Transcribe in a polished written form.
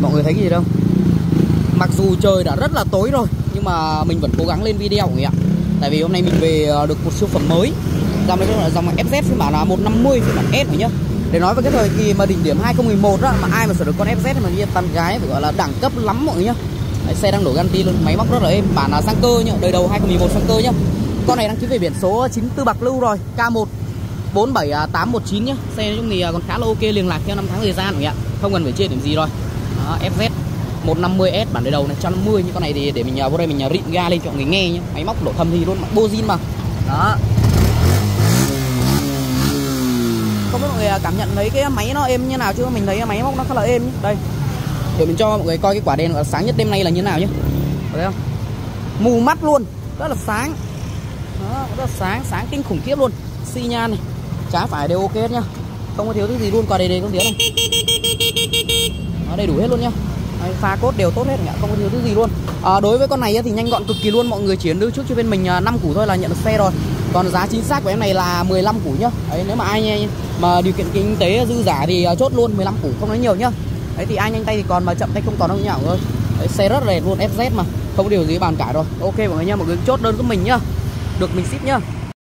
Mọi người thấy cái gì đâu? Mặc dù trời đã rất là tối rồi nhưng mà mình vẫn cố gắng lên video mọi người ạ. Tại vì hôm nay mình về được một siêu phẩm mới. Dòng này là dòng FZ phiên bản là 150 phiên bản S rồi nhá. Để nói về cái thời kỳ mà đỉnh điểm 2011 á, mà ai mà sở được con FZ mà như tán gái phải gọi là đẳng cấp lắm mọi người nhá. Đấy, xe đang đổ ganti luôn, máy móc rất là êm, bản là sang cơ nhá, đời đầu 2011 sang cơ nhá. Con này đăng ký về biển số 94 Bạc Liêu rồi, K1 47819 nhá. Xe nói chung thì còn khá là ok, liền lạc theo năm tháng thời gian mọi người ạ. Không cần phải chê điểm gì rồi. Đó, FZ 150S bản đời đầu này 150, như con này thì để mình vô đây mình rịn ga lên cho mọi người nghe nhá. Máy móc đổ thầm thì luôn, bozin mà. Đó. Không biết mọi người cảm nhận thấy cái máy nó êm như nào chứ mình thấy máy móc nó khá là êm nhá. Đây. Để mình cho mọi người coi cái quả đèn sáng nhất đêm nay là như nào nhé. Thấy không? Mù mắt luôn, rất là sáng. Đó, rất là sáng kinh khủng khiếp luôn. Xi nhan này, trái phải đều ok nhá. Không có thiếu thứ gì luôn, quả đề không thiếu này. Nó đầy đủ hết luôn nhá. Đấy, pha cốt đều tốt hết nhá, không có thiếu thứ gì luôn. Đối với con này thì nhanh gọn cực kỳ luôn, mọi người chỉ đưa trước cho bên mình 5 củ thôi là nhận được xe rồi. Còn giá chính xác của em này là 15 củ nhá. Đấy, nếu mà ai mà điều kiện kinh tế dư giả thì chốt luôn 15 củ, không nói nhiều nhá. Đấy thì ai nhanh tay thì còn, mà chậm tay không còn đâu nhỉ thôi. Đấy, xe rất đẹp luôn, FZ mà không có điều gì bàn cãi rồi. Ok mọi người nha, mọi người chốt đơn giúp mình nhá, được mình ship nhá.